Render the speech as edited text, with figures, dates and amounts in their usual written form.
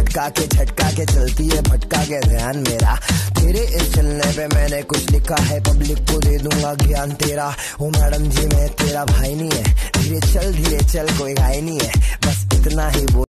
झटका के चलती है भटका के ध्यान मेरा। तेरे इस चलने पे मैंने कुछ लिखा है, पब्लिक को दे दूंगा ज्ञान तेरा। ओ मैडम जी मैं तेरा भाई नहीं है, धीरे चल कोई घाई नहीं है, बस इतना ही बोल।